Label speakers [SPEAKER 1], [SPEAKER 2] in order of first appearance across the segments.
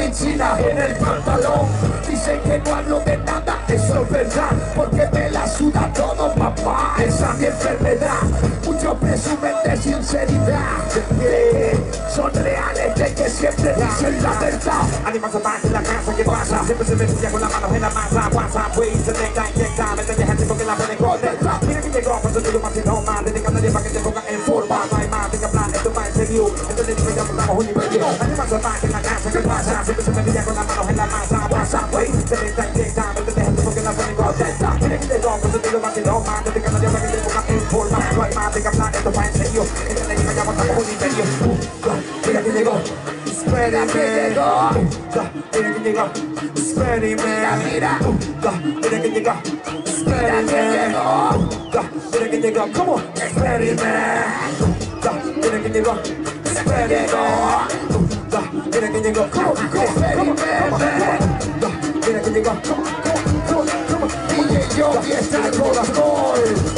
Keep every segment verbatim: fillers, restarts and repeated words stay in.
[SPEAKER 1] benzina en el pantalón. Dicen que no hablo de nada, eso es verdad, porque me la suda todo, papá. Esa es mi enfermedad. Muchos presumen de sinceridad, yeah. Son reales de que siempre dicen la verdad.
[SPEAKER 2] Animas a en la casa, ¿qué pasa? Siempre se me pilla con las manos en la masa. WhatsApp, wey, se tenga inyecta. Me tenés gente porque la pueden contestar. Mira que llegó, pues yo más y no más. Dedica a nadie para que te ponga en forma. No hay más, tenga plan, esto va en serio. Entonces digo, ya estamos un nivel. Animas a en la casa, ¿qué pasa? Siempre se me pilla con las manos en la masa. WhatsApp, wey, se tenga inyecta. Me tenés gente porque la pueden contestar. Mira que llegó, pues yo digo más y no más. Dedica a nadie para que te ponga en forma. No hay más, tenga plan, esto va en serio. Entonces digo, ya estamos un nivel. Mira que llegó.
[SPEAKER 1] Mira que llegó.
[SPEAKER 2] Mira que llegó. Spready man.
[SPEAKER 1] Mira,
[SPEAKER 2] Mira que llegó. Spready man. Mira que llegó. Come on. Spready man. Mira que llegó. Spready man. Mira que llegó. Come on. Come on. Mira que llegó. Come on. Come on.
[SPEAKER 1] D J Yogi está en control.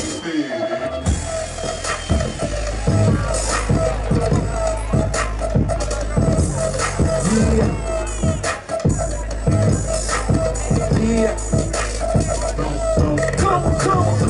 [SPEAKER 2] Yeah. Come on, come on.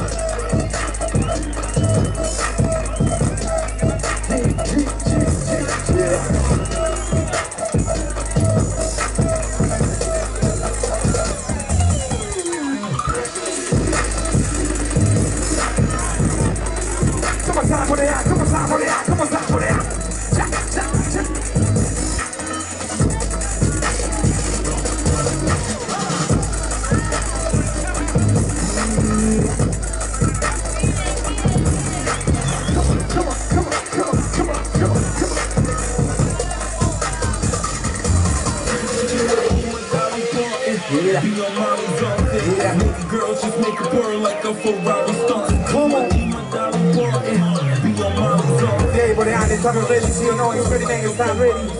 [SPEAKER 2] Come on, time for that. Come on, time for that. Come on, time for that. Cha, cha, cha.
[SPEAKER 3] Yeah. Be on Molly's off it. Yeah. Make girls just make it burn like a Ferrari stunt. Come on. Be on Molly's off it.
[SPEAKER 2] Yeah, but they are, they talking ready, see or no, it's ready, man, it's not ready.